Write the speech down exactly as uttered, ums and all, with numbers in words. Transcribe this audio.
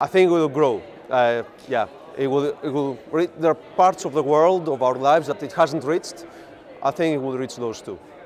I think it will grow. Uh, yeah, it will. It will. Re there are parts of the world of our lives that it hasn't reached. I think it will reach those too.